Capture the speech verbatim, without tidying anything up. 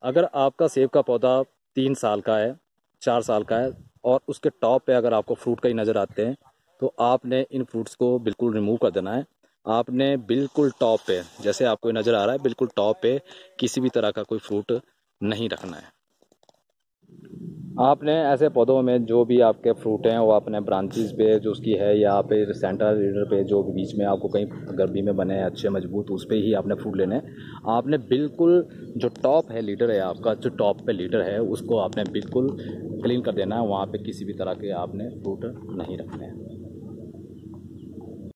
अगर आपका सेब का पौधा तीन साल का है, चार साल का है और उसके टॉप पे अगर आपको फ्रूट कहीं नज़र आते हैं तो आपने इन फ्रूट्स को बिल्कुल रिमूव कर देना है। आपने बिल्कुल टॉप पे, जैसे आपको नज़र आ रहा है, बिल्कुल टॉप पे किसी भी तरह का कोई फ्रूट नहीं रखना है। आपने ऐसे पौधों में जो भी आपके फ्रूट हैं वो अपने ब्रांचेस पे जो उसकी है या फिर सेंट्रल लीडर पे जो बीच में आपको कहीं गर्मी में बने हैं अच्छे मजबूत, उस पे ही आपने फ्रूट लेने हैं। आपने बिल्कुल जो टॉप है लीडर है आपका, जो टॉप पे लीडर है उसको आपने बिल्कुल क्लीन कर देना है। वहाँ पे किसी भी तरह के आपने फ्रूट नहीं रखने हैं।